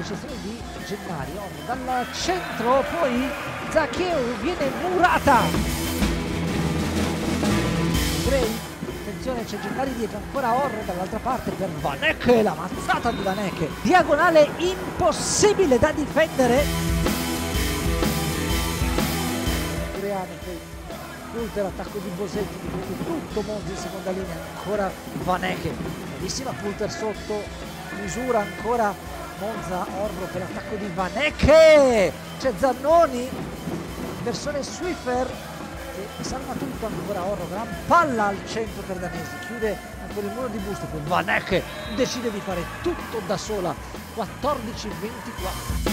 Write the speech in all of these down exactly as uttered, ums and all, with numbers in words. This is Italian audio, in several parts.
l'eccezione di Gennari. Dal centro poi Zaccheo viene murata. Gray, attenzione, c'è Gennari dietro, ancora Orro dall'altra parte per Vanecke, la mazzata di Vanecke, diagonale impossibile da difendere. Coreano, poi Pulter, attacco di Bosetti, di tutto Monza in seconda linea, ancora Vanecke, bellissima Pulter sotto misura, ancora Monza, Orro per l'attacco di Vanecke, c'è Zannoni, versione Swiffer che salva tutto, ancora Orro, gran palla al centro per Danesi, chiude ancora il muro di busto, poi Vanecke decide di fare tutto da sola, quattordici ventiquattro.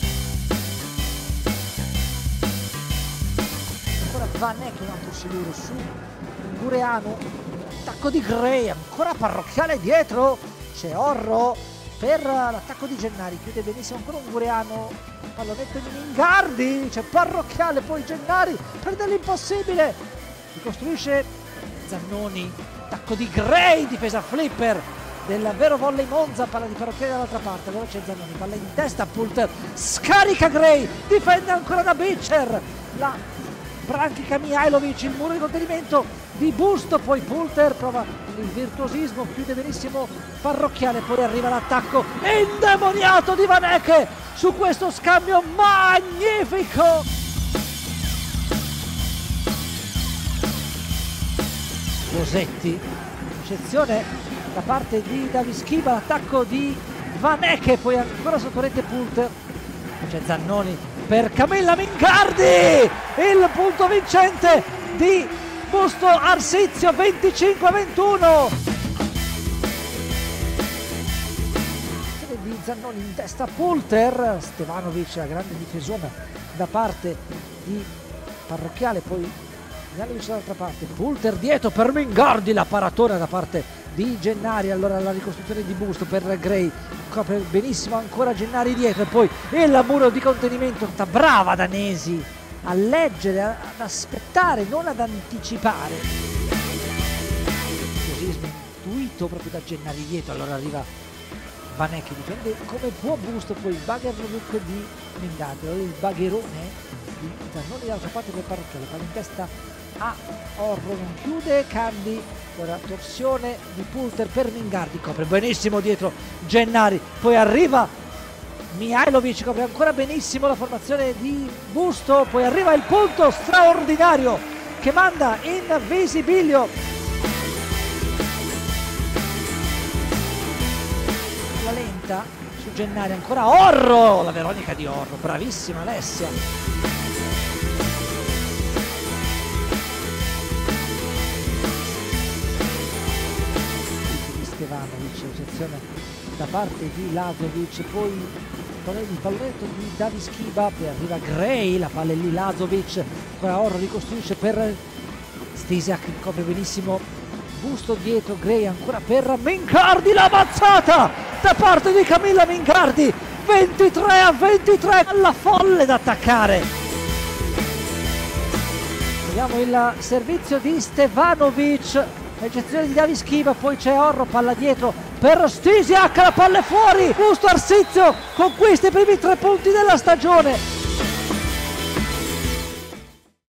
Ancora Vanecke, un altro siluro su Gureanu, attacco di Gray, ancora Parrocchiale dietro, c'è Orro per l'attacco di Gennari, chiude benissimo ancora un Gureanu, pallonetto di Mingardi, c'è Parrocchiale, poi Gennari per dell'impossibile, ricostruisce Zannoni, attacco di Gray, difesa flipper del vero volley Monza, palla di Parrocchiale dall'altra parte, allora c'è Zannoni, palla in testa, Pulter, scarica Gray, difende ancora da Bicer, la branchica Mihailovic, il muro di contenimento di busto, poi Pulter prova il virtuosismo, chiude benissimo Parrocchiale, poi arriva l'attacco indemoniato di Vanecke su questo scambio magnifico. Bosetti, eccezione da parte di Davis Schiba, l'attacco di Vanecke, poi ancora sotto rete Pulter, c'è Zannoni per Camilla Mingardi, il punto vincente di Busto Arsizio, venticinque a ventuno. Di Zannoni in testa Pulter, Stevanovic, la grande difesona da parte di Parrocchiale, poi Mihailovic dall'altra parte, Pulter dietro per Mingardi, la paratona da parte di Gennari, allora la ricostruzione di busto per Gray, copre benissimo ancora Gennari dietro e poi il muro di contenimento, brava Danesi a leggere, ad aspettare, non ad anticipare, così intuito proprio da Gennari dietro, allora arriva Vanecke, difende come può busto, poi il bagger look di Mingardi, allora il bagherone di Zannoni dall'altra parte per Parrocchiale, palla in testa a Orro, non chiude Candy, ora torsione di Pulter per Mingardi, copre benissimo dietro Gennari, poi arriva Mihailovic, copre ancora benissimo la formazione di busto, poi arriva il punto straordinario che manda in visibilio la lenta su Gennari, ancora Orro, la Veronica di Orro, bravissima Alessia. Stevanovic, eccezione da parte di Lazovic, poi il pallonetto di Davis Schiba, poi arriva Gray, la palla è lì Lazovic, ancora Orro ricostruisce per Stisiak, copre benissimo busto dietro Gray, ancora per Mingardi, la mazzata da parte di Camilla Mingardi, ventitré a ventitré, alla folle da attaccare. Vediamo il servizio di Stevanovic, eccezione di Davis Schiba, poi c'è Orro, palla dietro per Stisiak, la palla è fuori, Busto Arsizio conquista i primi tre punti della stagione.